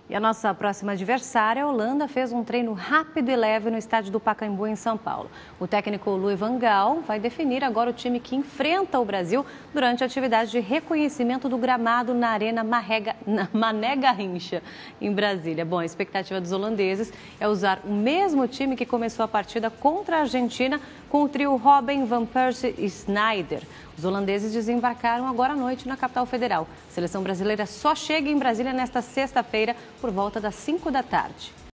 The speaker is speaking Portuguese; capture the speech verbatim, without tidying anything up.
E a nossa próxima adversária, a Holanda, fez um treino rápido e leve no estádio do Pacaembu, em São Paulo. O técnico Louis van Gaal vai definir agora o time que enfrenta o Brasil durante a atividade de reconhecimento do gramado na Arena Marrega, na Mané Garrincha, em Brasília. Bom, a expectativa dos holandeses é usar o mesmo time que começou a partida contra a Argentina, com o trio Robben, Van Persie e Sneijder. Os holandeses desembarcaram agora à noite na capital federal. A seleção brasileira só chega em Brasília nesta sexta-feira, por volta das cinco da tarde.